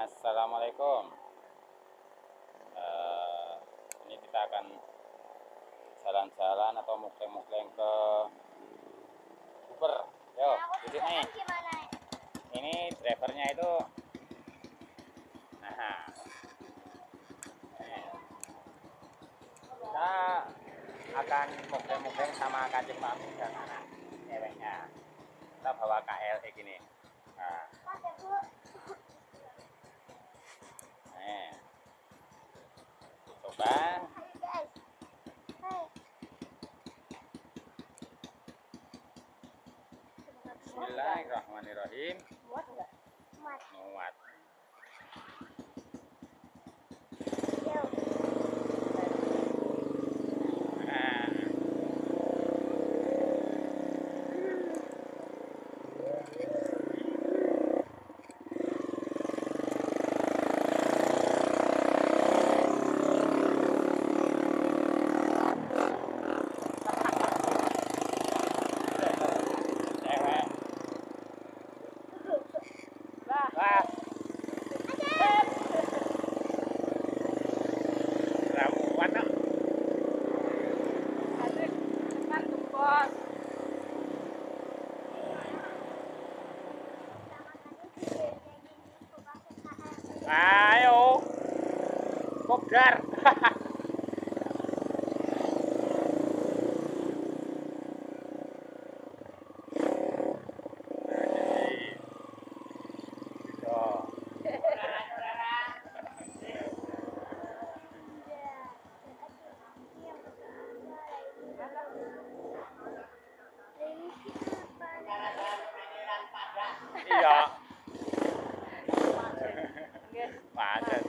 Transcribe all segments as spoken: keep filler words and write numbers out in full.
Assalamualaikum. Eh, ini kita akan jalan-jalan atau mukleng-mukleng ke Uber. Yo, duduk nih. Ini drivernya itu. Nah, nih. Kita akan mukleng-mukleng sama Kanjeng Mami dan anak ceweknya. Kita bawa K L kayak gini. Nah, nih. Coba. Bismillahirrahmanirrahim. Muat enggak? Muat. Muat. Nah. Cewek. Wah. Ramuan no. Asik. Kan gembos. Ayo. Kopdar. Iya. Macet.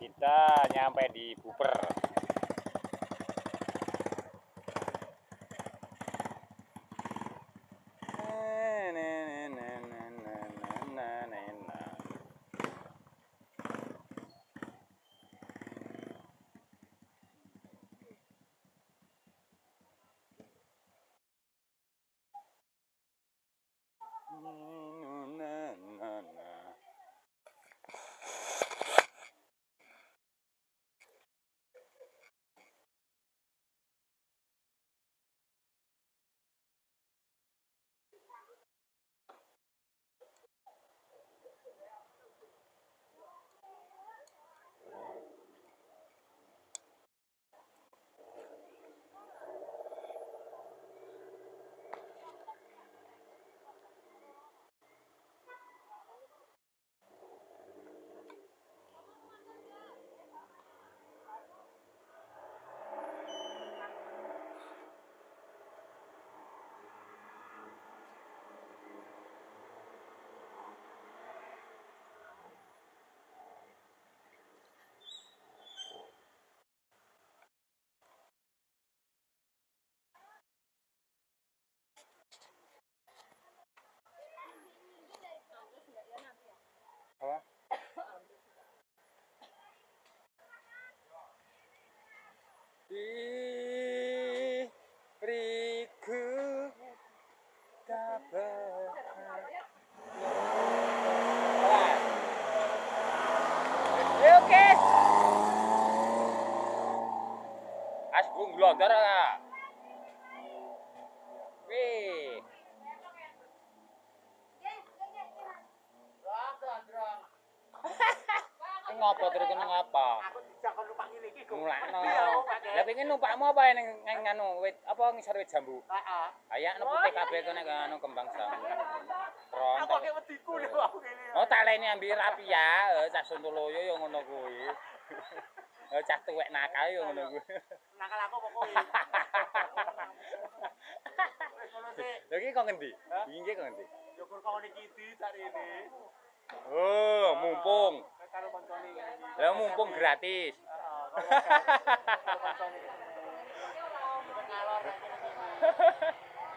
kita nyampe di Buper. Apa? Diriku tak berharap. Oke. As gung glodor ah. Wih. Ini ngopo terus kena ngapa? Aku dijak kon numpak ngene iki, Gong. Mulakno. Iya, aku pakai. Lah pengen numpakmu apa ning ning nganu wit apa ngisor wit jambu? Heeh. Ayak no putih kabeh kene anu kembang jambu. Kron. Aku kayak wediku lho aku kene. Oh tak leni ambil rapi ya, eh, cah Sontoloyo ya ngono kuwi. Eh cah tuwek nakal ya ngono kuwi. Nakal aku apa kowe? Wis ngono sih. Lha iki kok ngendi? Iki kok ngendi? Yo kur kok ngene iki cari ini. Oh, mumpung. Karo koncone ngene iki. Lah mumpung gratis. Heeh. Karo koncone. Ngalor nek kene iki.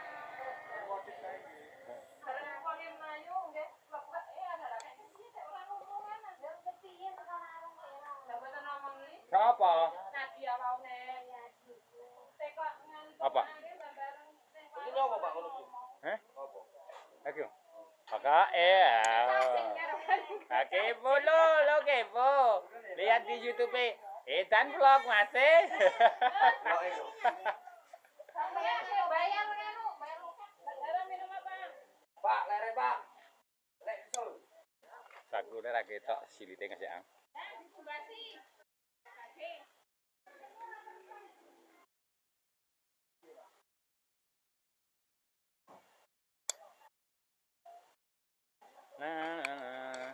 Siapa? Nadia waune. Teko Apa? Ini apa Pak ngono iki? Heh? Aku. Kakak eh. Oke, lo lo kepo. Lihat di YouTube Edan vlog masih. Vlog itu. Bayar nganu, bayar bayar minum apa? Pak, lere Pak. Lek kesul. Sakune ra ketok silite ngasih ang. Nah, nah, nah.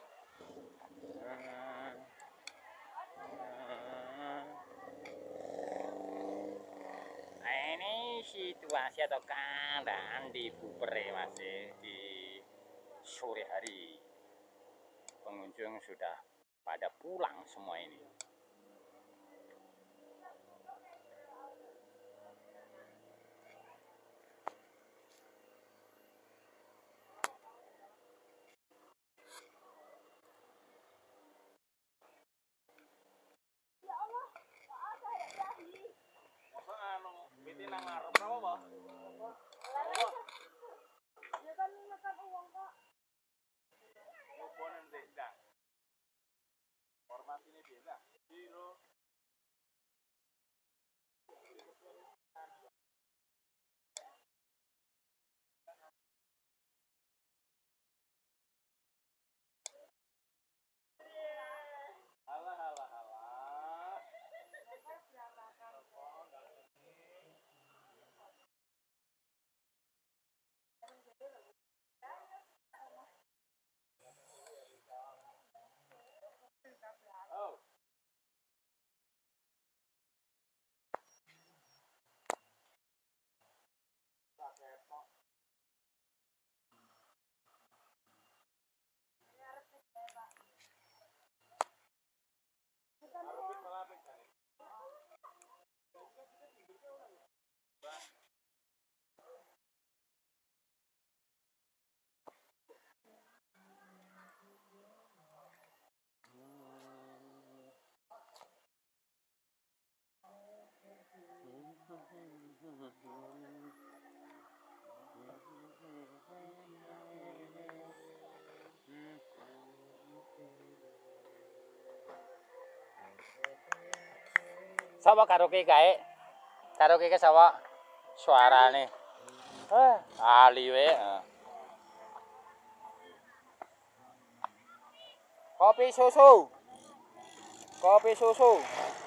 Nah, ini situasi atau keadaan di Bupere masih di sore hari. Pengunjung sudah pada pulang semua ini. Miti nang ngarep apa, Pak? Ya kan makan uang, Pak. Opo nanti, dah. Formatine biasa. Zero. Alah, alah, alah. Oh. Sapa karaoke kae? Karaoke ke sapa? Suarane. Eh, ali we. Kopi susu. Kopi susu.